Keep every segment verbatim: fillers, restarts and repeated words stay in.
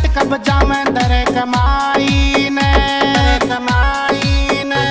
कब जामे दरे कमाई ने कमाई ने।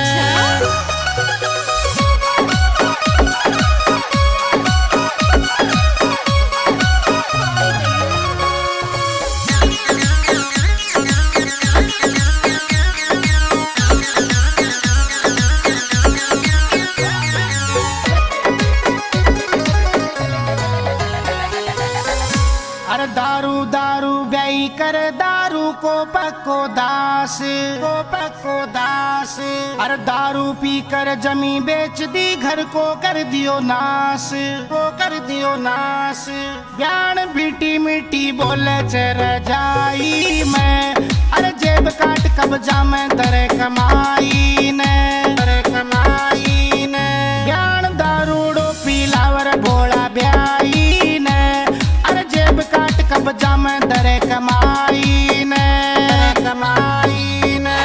अरे दारू दारू ब्याई कर दारू को पक्को दास को पक्को दास। अरे दारू पी कर जमी बेच दी घर को कर दियो नाश को कर दियो नाश। ब्यान बीटी मिट्टी बोले चर जाई मैं। अरे जेब काट कब जामे दरे कमाई ने दरे कमाई ने। ब्यान दारूड़ो पीलावर भोला ब्याई ने। अरे जेब काट कब जामे दरे कमाई ने कमाई ने।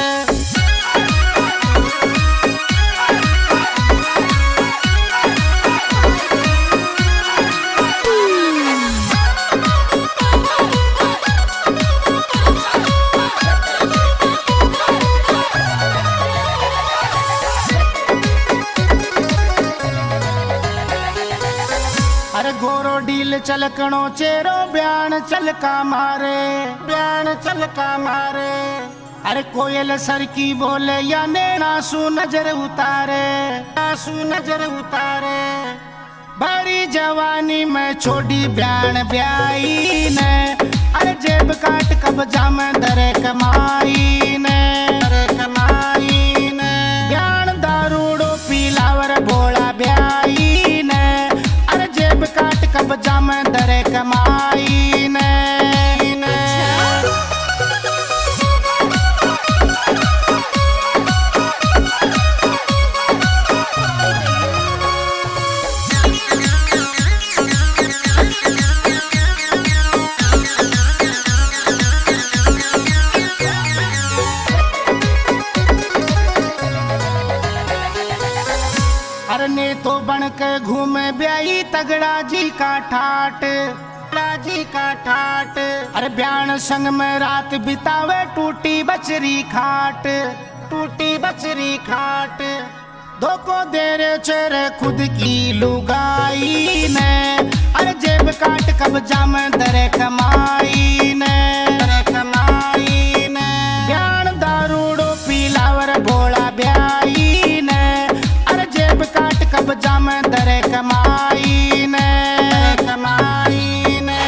अरे गोरो डील चलकणो चेरो ब्यान चलका मारे ब्यान चलका मारे। अरे कोयल सर की बोले या नैना सू नजर उतारे आंसू नजर उतारे। भरी जवानी में छोड़ी ब्यान ब्याई ने। अरे जेब काट कब जामे दरे कमाई ने दरे कमाई ने। ब्यान दारूड़ो पीलावर भोला ब्याई ने। अरे जेब काट कब जामे दरे कमाई ने। अरे ने तो बन के घूमे ब्याई तगड़ा जी का ठाट तगड़ा जी का ठाट। अरे ब्यान संग में रात बितावे टूटी बचरी खाट टूटी बचरी खाट। धोखो दे रे चेरे खुद की लुगाई ने। अरे जेब काट कब जामे दरे कमाई ने दरे कमाई ने। ब्यान दारूड़ो पीलावर भोला ब्याई ने। अरे जेब काट कब जामे दरे कमाई ने कमाई ने।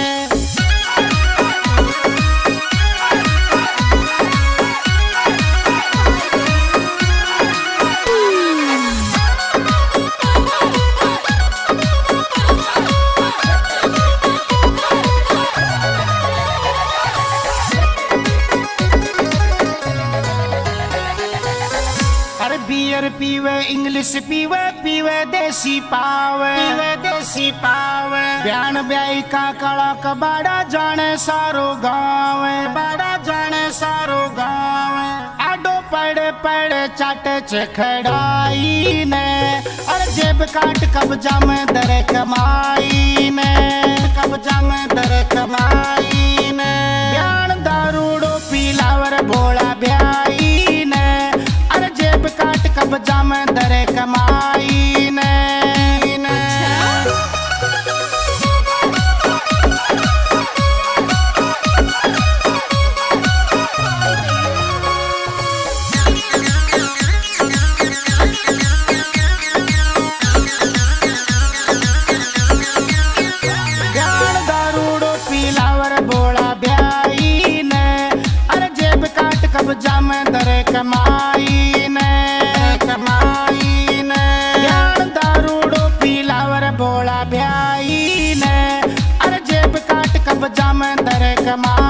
अरे बियर पीवे इंग्लिश पीवे पीवे देसी पावे पीवे देसी पावे। ब्यान ब्याई का कड़ा कबाड़ा जाने सारो गाँव बाड़ा जाने सारो गाँव। आडो पड़े पड़े चाटे चखड़ाई ने। अरे जेब काट कब जामे दरे कमाई ने कब जामे दरे कमाई ने। ब्यान दारूड़ो पीलावर भोला ब्याई ने। अरे जेब काट कब जामे दरे कमाई ने। ब्यान दारूड़ो पीलावर भोला ब्याई ने। अरे जेब काट कब जामे दरे कमाई ने कमाई ने। ब्यान दारूड़ो पीलावर भोला ब्याई ने। अरे जेब काट कब जामे दरे कमाई।